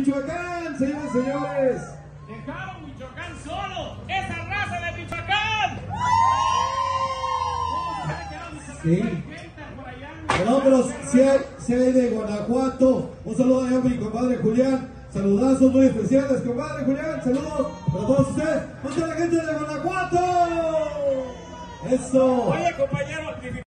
Michoacán, señores y señores. Dejaron Michoacán solo. Esa raza de Michoacán. Sí. Pero si hay de Guanajuato. Un saludo allá a mi compadre Julián. Saludazos muy especiales, compadre Julián. Saludos para todos ustedes. ¡Mucha la gente de Guanajuato! Eso. Oye, compañero.